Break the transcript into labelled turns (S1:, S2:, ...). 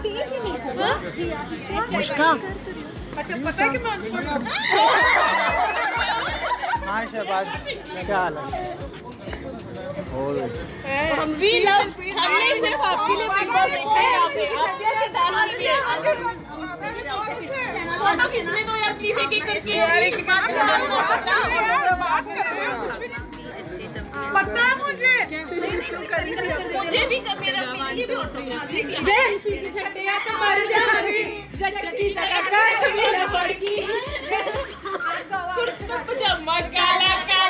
S1: मुश्का
S2: अच्छा पता है कि मैं
S1: हाँ शहबाज क्या हाल है?
S3: हम भी लव हमने सिर्फ आपके लिए बिग बॉस देखा है। यहाँ पे आप क्या सिद्धार्थ के फोटो खींचने दो यार प्लीज एक एक करके एक बात
S2: पता है मुझे
S3: मुझे भी मेरा मेरी भी ऑटोग्राफ
S2: बेंसी की छटिया तो मर जाएगी गटकी तक मेरा पड़की
S3: कुर्ता पजामा काला